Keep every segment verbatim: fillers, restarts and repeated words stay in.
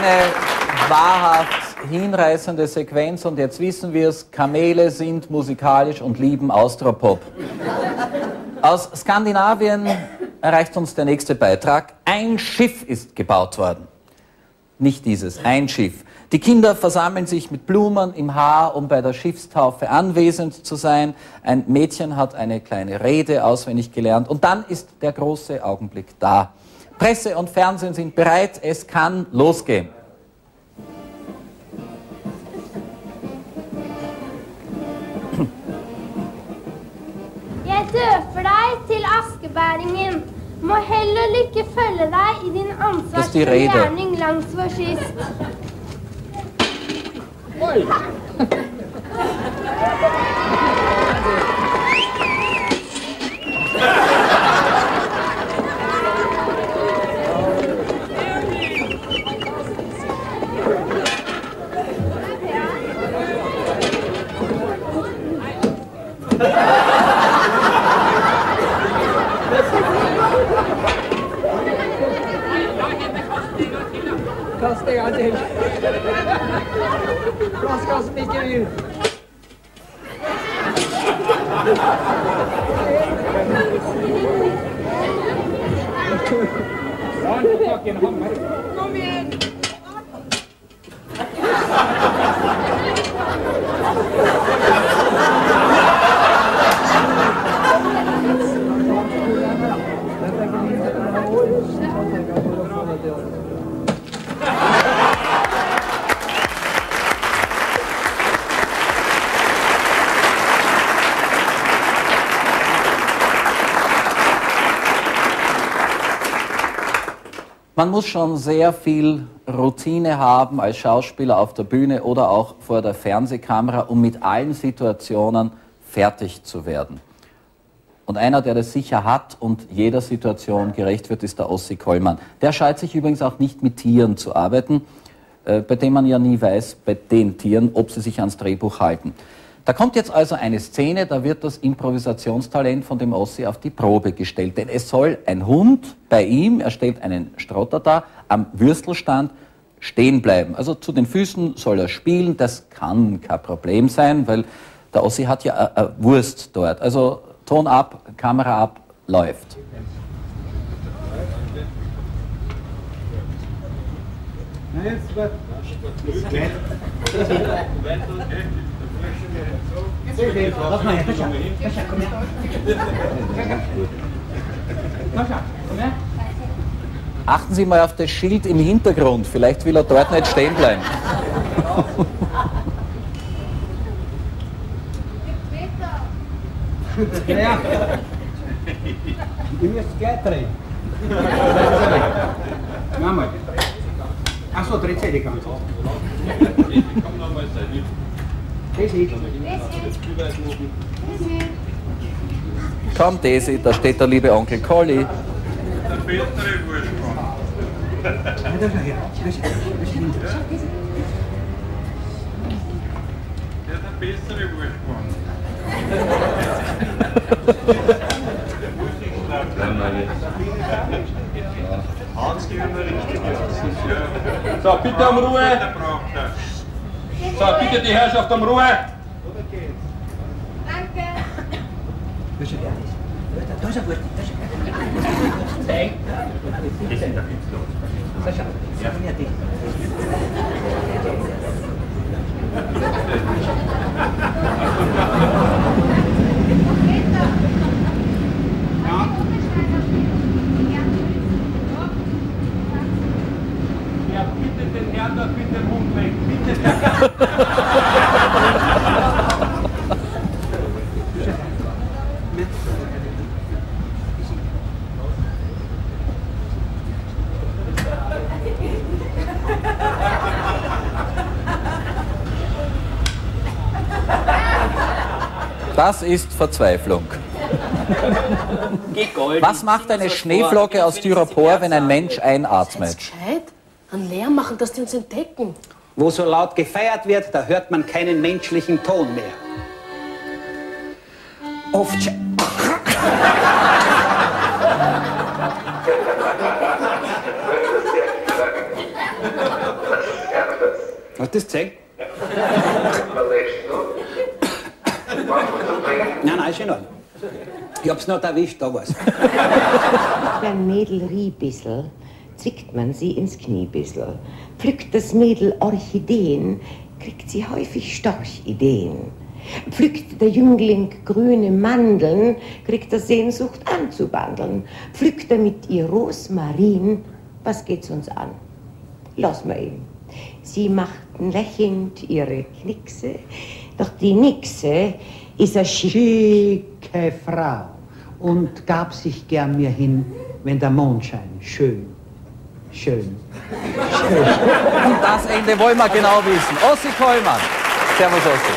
eine wahrhaft hinreißende Sequenz und jetzt wissen wir es, Kamele sind musikalisch und lieben Austropop. Aus Skandinavien erreicht uns der nächste Beitrag. Ein Schiff ist gebaut worden. Nicht dieses, ein Schiff. Die Kinder versammeln sich mit Blumen im Haar, um bei der Schiffstaufe anwesend zu sein. Ein Mädchen hat eine kleine Rede auswendig gelernt und dann ist der große Augenblick da. Presse und Fernsehen sind bereit, es kann losgehen. Jeg døper deg til askebæringen. Må hell og lykke følge deg i din ansvarsfulle gjerning langs vår kyst. Oi! Kast en gang til. Plastkassen ikke ut. Kom igjen! Man muss schon sehr viel Routine haben als Schauspieler auf der Bühne oder auch vor der Fernsehkamera, um mit allen Situationen fertig zu werden. Und einer, der das sicher hat und jeder Situation gerecht wird, ist der Ossi Kollmann. Der scheut sich übrigens auch nicht mit Tieren zu arbeiten, äh, bei dem man ja nie weiß, bei den Tieren, ob sie sich ans Drehbuch halten. Da kommt jetzt also eine Szene, da wird das Improvisationstalent von dem Ossi auf die Probe gestellt. Denn es soll ein Hund bei ihm, er stellt einen Strotter da, am Würstelstand stehen bleiben. Also zu den Füßen soll er spielen, das kann kein Problem sein, weil der Ossi hat ja eine Wurst dort. Also Ton ab, Kamera ab, läuft. Lass mal her, Tascha. Tascha, komm her. Tascha, komm her. Achten Sie mal auf das Schild im Hintergrund, vielleicht will er dort nicht stehen bleiben. Ja. Du musst gleich drehen. Mach mal. Achso, dreht sich die ganze Zeit. Komm nochmal sein. Daisy. Komm, Daisy, da steht der liebe Onkel Colli. Der bessere Vorsprung. Da schau her. Der hat der bessere Vorsprung. Hans gibt mir richtig. So, bitte um Ruhe. So, bitte die Herrschaft um Ruhe. Danke. Da ist ein Wurst. Da ist ein Zeig. Sascha, komm her, dich. Ja, bitte den Herrn dort mit dem Hund weg. Bitte. Das ist Verzweiflung. Was macht eine Schneeflocke aus Styropor, wenn ein Mensch einatmet? Gescheit? An Lärm machen, dass die uns entdecken. Wo so laut gefeiert wird, da hört man keinen menschlichen Ton mehr. Oft. Hast du das gesehen? Nein, nein, ist schon in Ordnung. Ich hab's noch erwischt, da war's. Ein Mädel Riebissel, zwickt man sie ins Kniebissel. Pflückt das Mädel Orchideen, kriegt sie häufig Storchideen. Pflückt der Jüngling grüne Mandeln, kriegt er Sehnsucht anzubandeln. Pflückt er mit ihr Rosmarin, was geht's uns an? Lass mal ihn. Sie machten lächelnd ihre Knickse, doch die Nixe ist eine schicke Frau und gab sich gern mir hin, wenn der Mondschein schön, schön, schön. Und das Ende wollen wir genau wissen. Ossi Kollmann. Servus, Ossi.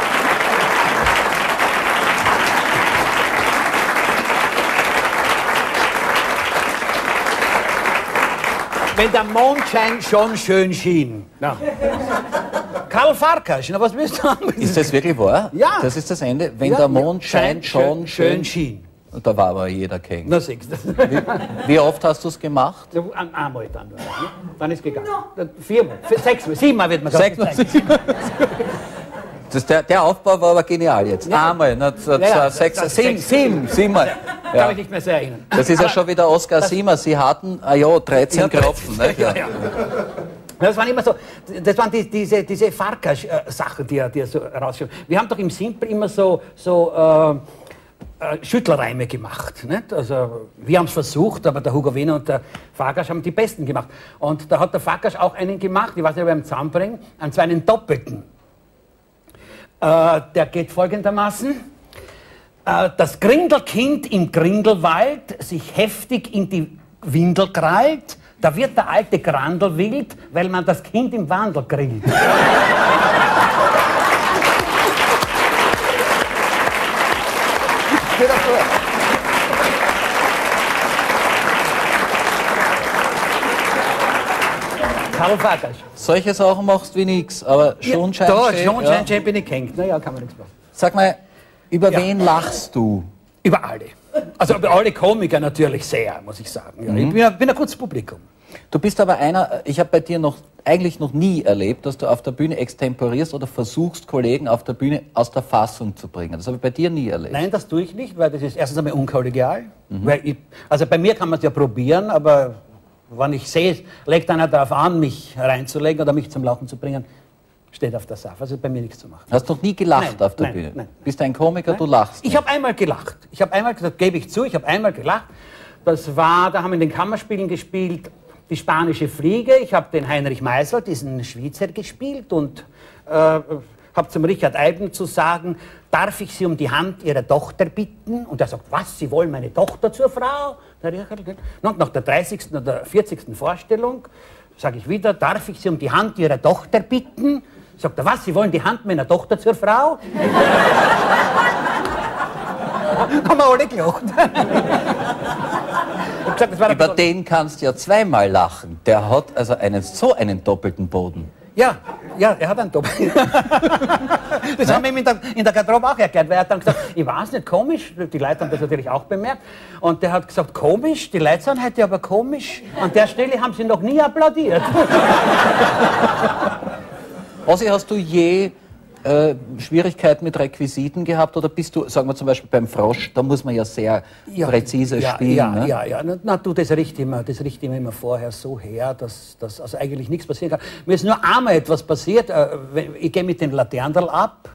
Wenn der Mondschein schon schön schien. Ja. Karl Farkas, na was willst du haben? Ist das wirklich wahr? Ja. Das ist das Ende? Wenn Ja. der Mondschein schon schön schien. Und da war aber jeder King. Na, siehst du. Wie, wie oft hast du es gemacht? Ja, ein- Einmal dann. Ne? Dann ist es gegangen. Viermal, vier, sechsmal, siebenmal wird man Sechs, gesagt. Sechs. das, der, der Aufbau war aber genial jetzt. Ja. Einmal, na, z- Ja, ja, z- sechs, das- sieben, sechs. sieben, siebenmal. Kann Ja. mich nicht mehr sehr erinnern. Das ist ja schon wieder Oskar Siemer. Sie hatten, ah ja, dreizehn Ja, Kropfen. Ne? Ja, ja. Das waren immer so, das waren die, diese, diese Farkas-Sachen, die er, die er so rausschreibt. Wir haben doch im Simpel immer so, so äh, äh, Schüttelreime gemacht. Nicht? Also, wir haben es versucht, aber der Hugo Wiener und der Farkas haben die besten gemacht. Und da hat der Farkas auch einen gemacht, ich weiß nicht, ob er ihn zusammenbringen, und zwar einen doppelten. Äh, der geht folgendermaßen. Äh, das Grindelkind im Grindelwald sich heftig in die Windel krallt, da wird der alte Grandel wild, weil man das Kind im Wandel grillt. Karl Farkas. Solche Sachen machst du wie nix, aber Schonschein. Da, ja. Schonschein bin ich gehängt. Naja, kann man nichts machen. Sag mal, über Ja. wen lachst du? Über alle. Also über alle Komiker natürlich sehr, muss ich sagen. Ja, Ich bin, ein- bin ein gutes Publikum. Du bist aber einer, ich habe bei dir noch eigentlich noch nie erlebt, dass du auf der Bühne extemporierst oder versuchst, Kollegen auf der Bühne aus der Fassung zu bringen. Das habe ich bei dir nie erlebt. Nein, das tue ich nicht, weil das ist erstens einmal unkollegial. Weil ich, also bei mir kann man es ja probieren, aber wenn ich sehe, legt einer darauf an, mich reinzulegen oder mich zum Lachen zu bringen, steht auf der Sache. Also bei mir nichts zu machen. Hast noch nie gelacht Nein, auf der nein, Bühne? nein. Bist ein Komiker, du lachst. Ich habe einmal gelacht. Ich habe einmal, das gebe ich zu, ich habe einmal gelacht. Das war, da haben wir in den Kammerspielen gespielt, die spanische Fliege. Ich habe den Heinrich Meisel, diesen Schweizer, gespielt und äh, habe zum Richard Eiden zu sagen, darf ich Sie um die Hand Ihrer Tochter bitten? Und er sagt, was, Sie wollen meine Tochter zur Frau? Der Richard, und nach der dreißigsten oder vierzigsten Vorstellung sage ich wieder, darf ich Sie um die Hand Ihrer Tochter bitten? Sagt er, was, Sie wollen die Hand meiner Tochter zur Frau? Haben wir alle gelacht. Ich hab gesagt, das war Über der- den kannst du ja zweimal lachen. Der hat also einen, so einen doppelten Boden. Ja, ja, er hat einen Doppel. Das haben wir ihm in der, in der Garderobe auch erklärt, weil er hat dann gesagt, ich weiß nicht, komisch, die Leute haben das natürlich auch bemerkt. Und der hat gesagt, komisch, die Leute sind heute aber komisch. An der Stelle haben sie noch nie applaudiert. Ossi, hast du je äh, Schwierigkeiten mit Requisiten gehabt oder bist du, sagen wir zum Beispiel beim Frosch, da muss man ja sehr präzise ja, spielen. Ja, ne? ja, ja. Na, na, du, das riecht immer, das riecht immer, immer vorher so her, dass, dass also eigentlich nichts passieren kann. Mir ist nur einmal etwas passiert. Äh, wenn- ich gehe mit dem Laternderl ab